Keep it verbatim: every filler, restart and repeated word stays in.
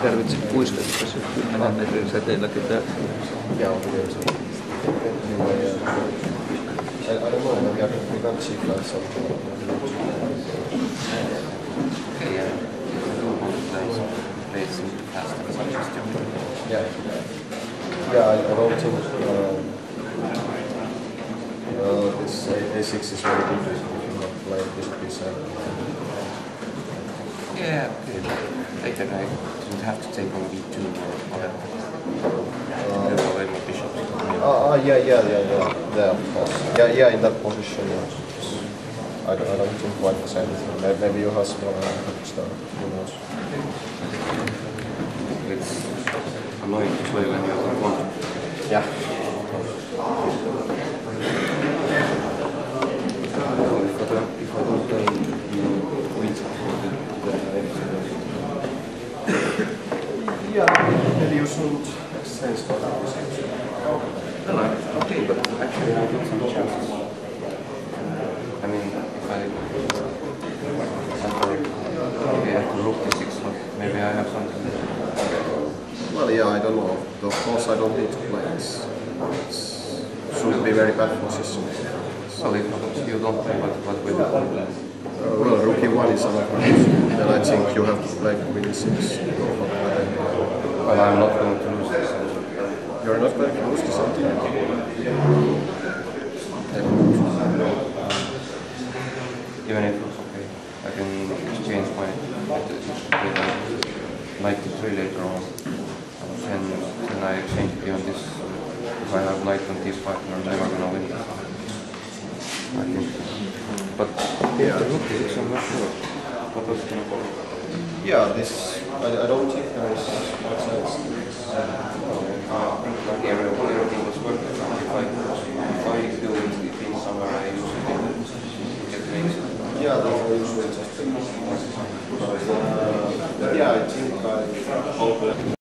tarvitse puiskata tässä kymmenen metrin säteelläkin täällä. Yeah, okay, so anyway, uh, I, I don't know, maybe I can pick up cheap like something. Okay, yeah. I do want to play some plays in the past and such as Germany. Yeah. Yeah, I, I don't think uh, uh, this A six is very good if you not play this piece. Yeah, okay. Later I didn't have to take on B two or whatever. Uh, There's already more bishops. Ah, uh, yeah, yeah, yeah, yeah, yeah, of course. Yeah, yeah, in that position, yeah. I don't, I don't think quite the same thing. Maybe, maybe you have smaller start, who knows. It's annoying to play when you have one. Yeah. If I don't, if I don't play, you know, wins before the, the Yeah, maybe you should extend start. No, no, okay, but actually I got some chances. I mean, if I, maybe I have to rook d six, but maybe I have something. Well, yeah, I don't know. Of course, I don't need to play this. It shouldn't be very bad position. Well, if you don't play, what, what will you play? Uh, well, rookie one is another position. Then I think you have to play queen d six. Well, I'm not going to lose this. You're not going to lose to something? Even if it's okay, I can exchange my knight to three later on. And then I exchange beyond this. If I have knight on d five, I'm never going to win. I think. But yeah, the rook is I'm not sure. What was going to go? Yeah, this. I, I don't think there is much else. Uh, like everything, everything was working. If I, if I do it in somewhere, I usually get makes it. Yeah, that's usually just. But, uh, yeah, I think I.